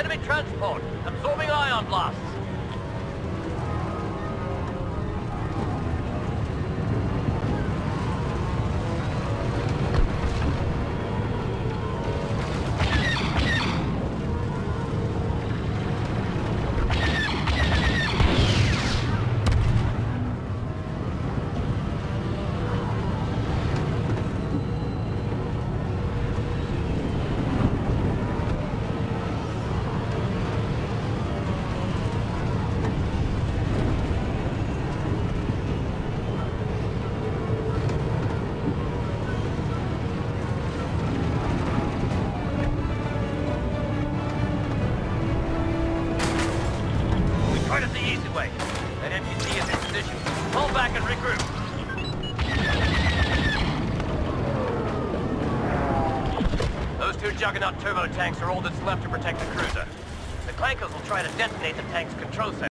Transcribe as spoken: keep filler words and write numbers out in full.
enemy transport. Absorbing ion blasts. Right up the easy way. That M P T is in position. Pull back and regroup. Those two Juggernaut turbo tanks are all that's left to protect the cruiser. The Clankers will try to detonate the tank's control center.